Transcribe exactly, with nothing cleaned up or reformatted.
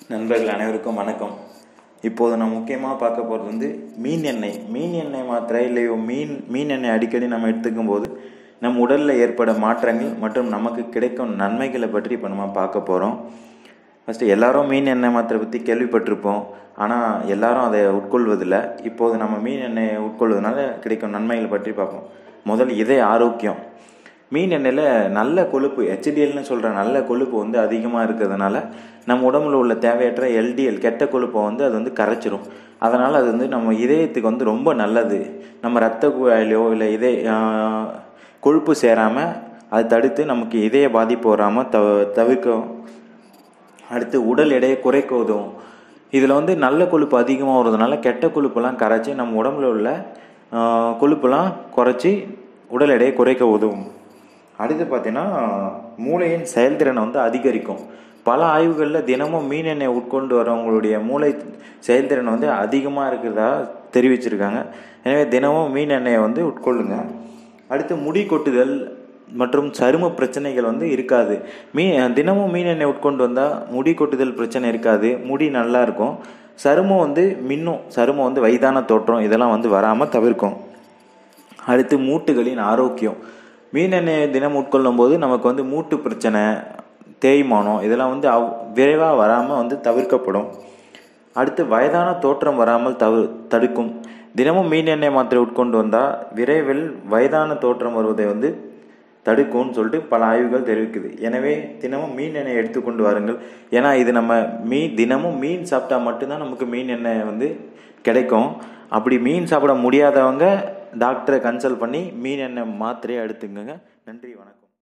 நண்பர்கள் அனைவருக்கும் வணக்கம். இப்போது நான் முக்கியமாக பார்க்க போகிறது வந்து மீன் எண்ணெய். மீன் எண்ணெய் மாத்திரை இல்லையோ மீன் மீன் எண்ணெய் அடிக்கடி நம்ம எடுத்துக்கும் போது நம் உடலில் ஏற்பட மாற்றங்கள் மற்றும் நமக்கு கிடைக்கும் நன்மைகளை பற்றி இப்போ நம்ம பார்க்க போகிறோம். ஃபஸ்ட்டு எல்லாரும் மீன் எண்ணெய் மாத்திரை பற்றி கேள்விப்பட்டிருப்போம், ஆனால் எல்லாரும் அதை உட்கொள்வதில்லை. இப்போது நம்ம மீன் எண்ணெய் உட்கொள்வதனால கிடைக்கும் நன்மைகளை பற்றி பார்ப்போம். முதல் இதய ஆரோக்கியம். மீன் எண்ணெயில் நல்ல கொழுப்பு, ஹெச்டிஎல்னு சொல்கிற நல்ல கொழுப்பு வந்து அதிகமாக இருக்கிறதுனால நம்ம உடம்புல உள்ள தேவையற்ற எல்டிஎல் கெட்ட கொழுப்பை வந்து அது வந்து கரைச்சிரும். அதனால் அது வந்து நம்ம இதயத்துக்கு வந்து ரொம்ப நல்லது. நம்ம ரத்த குழாயிலையோ இல்லை இதய கொழுப்பு சேராமல் அதை தடுத்து நமக்கு இதய பாதிப்பு வராமல் தவ தவிர்க்கும். அடுத்து உடல் எடையை குறைக்க உதவும். இதில் வந்து நல்ல கொழுப்பு அதிகமாக வருதுனால கெட்ட கொழுப்பெல்லாம் கரைச்சி நம்ம உடம்புல உள்ள கொழுப்பெல்லாம் குறைச்சி உடல் எடையை குறைக்க உதவும். அடுத்து பார்த்தீங்கன்னா மூளையின் செயல்திறனை வந்து அதிகரிக்கும். பல ஆய்வுகளில் தினமும் மீன் எண்ணெய் உட்கொண்டு வரவங்களுடைய மூளை செயல்திறன் வந்து அதிகமாக இருக்கிறதா தெரிவிச்சிருக்காங்க. எனவே தினமும் மீன் எண்ணெயை வந்து உட்கொள்ளுங்க. அடுத்து முடி கொட்டுதல் மற்றும் சரும பிரச்சனைகள் வந்து இருக்காது. மீ தினமும் மீன் எண்ணெய் உட்கொண்டு வந்தால் முடி கொட்டுதல் பிரச்சனை இருக்காது, முடி நல்லா இருக்கும். சருமம் வந்து மின்னும், சருமம் வந்து வயதான தோற்றம் இதெல்லாம் வந்து வராமல் தவிர்க்கும். அடுத்து மூட்டுகளின் ஆரோக்கியம். மீன் எண்ணெய் தினம் உட்கொள்ளும் போது நமக்கு வந்து மூட்டு பிரச்சனை, தேய்மானம் இதெல்லாம் வந்து அவ் விரைவாக வராமல் வந்து தவிர்க்கப்படும். அடுத்து வயதான தோற்றம் வராமல் தவு தடுக்கும். தினமும் மீன் எண்ணெய் மாத்திரை உட்கொண்டு வந்தால் விரைவில் வயதான தோற்றம் வருவதை வந்து தடுக்கும்னு சொல்லிட்டு பல ஆய்வுகள் தெரிவிக்குது. எனவே தினமும் மீன் எண்ணெய் எடுத்துக்கொண்டு வாருங்கள். ஏன்னா இது நம்ம மீன் தினமும் மீன் சாப்பிட்டா மட்டும்தான் நமக்கு மீன் எண்ணெய் வந்து கிடைக்கும். அப்படி மீன் சாப்பிட முடியாதவங்க டாக்டரை கன்சல்ட் பண்ணி மீன் எண்ணெய் மாத்திரையை எடுத்துக்கோங்க. நன்றி, வணக்கம்.